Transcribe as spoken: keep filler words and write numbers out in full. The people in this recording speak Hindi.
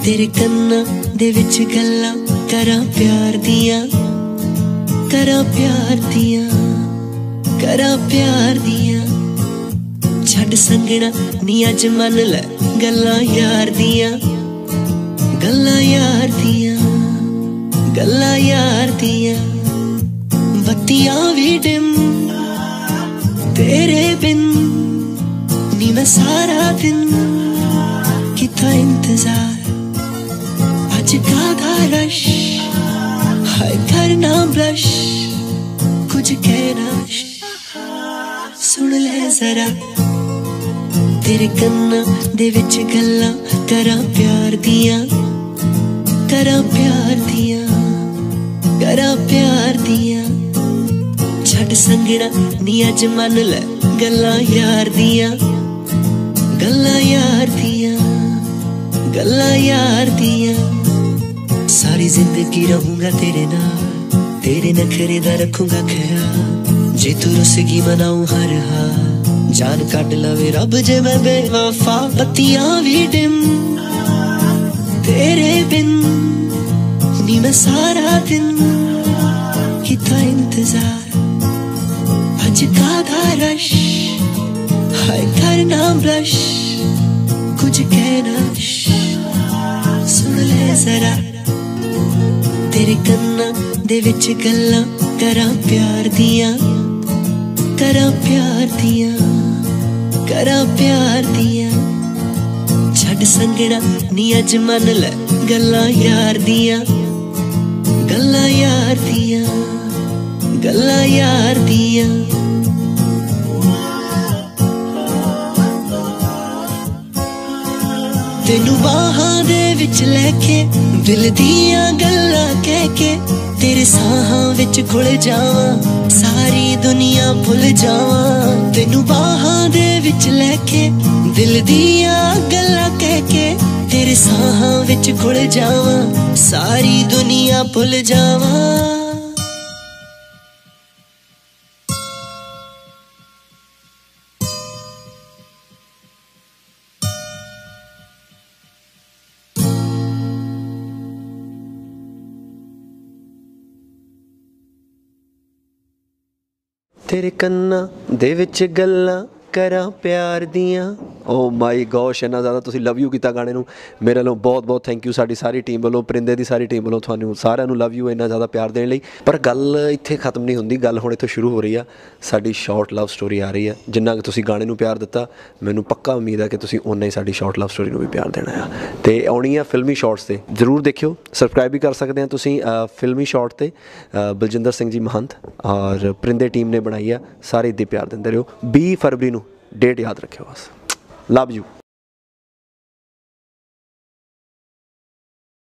तेरे कन्ना दे विच गल्लां करा प्यार दियां, करा प्यार दियां, करा प्यार दियां। छड़ संगना नी अज मन लै गल्लां यार दियां, गल्लां यार दियां, गल्लां यार दियां। बत्तियां भी डिम तेरे बिन नी मैं सारा दिन किता इंतजार। अज कादा रश हाय करना ब्लश, कुछ कहना सुन ले जरा। तेरे कन्ना दे विच गल्लां करा प्यार दियां, करा प्यार दियां, करा प्यार दियां। छड़ संगना नी अज मन लै गल्लां यार दियां, गल्लां यार दियां, गल्लां यार दियां। सारी जिंदगी रहूंगा तेरे नाल, तेरे नखरे दा रखूंगा ख्याल। जे तू रुसगी मनाऊं हर हाल, जान कट लवे रब जे मैं बेवफा। बत्तियां भी डिम तेरे बिन नी मैं सारा दिन किता इंतजार। अज कादा रश हाय करना ब्लश, कुछ कहना सुन ले जरा। तेरे कन्ना दे विच गल्लां करा प्यार दियां, करा प्यार दियां, करा प्यार दियां। छड़ संगना नी अज मन लै गल्लां यार दियां, गल्लां यार दियां, गल्लां यार दियां। तेनू बाहां दे विच लैके दिल दियां गल्लां कह के, तेरे साहां विच घुल जावां सारी दुनिया भुल जावां। तेनू बाहां दे विच लैके दिल दियां गल्लां कह के, तेरे साहां विच घुल जावां सारी दुनिया भुल जावां। तेरे कन्ना दे विच गल्लां करा प्यार दियां। ओ माई गॉश, इन्ना ज़्यादा तुसीं लव यू किया गाने नूं। मेरे वालों बहुत बहुत थैंक यू। साडी सारी टीम वालों, परिंदे दी सारी टीम वालों तुहानूं सारिਆਂ ਨੂੰ लव यू इन्ना ज़्यादा प्यार देने लई। पर गल इत्थे खत्म नहीं हुंदी, गल हुण इत्थों शुरू हो रही है। साडी शॉर्ट लव स्टोरी आ रही है। जिन्ना कि तुसीं गाने नूं प्यार दित्ता, मैनूं पक्का उम्मीद है कि तुसीं उन्ना ही साडी शॉर्ट लव स्टोरी नूं भी प्यार देना है। ते आउणी है फिल्मी शॉर्ट्स ते, जरूर देखियो। सबसक्राइब भी कर सकते हैं तुसीं फिल्मी शॉर्ट ते। बलजिंदर सिंह जी महंत और परिंदे टीम ने बनाई है। सारे इद्दां प्यार दिंदे रहो। बीस फरवरी नूं डेट याद रखियो बस। Love you.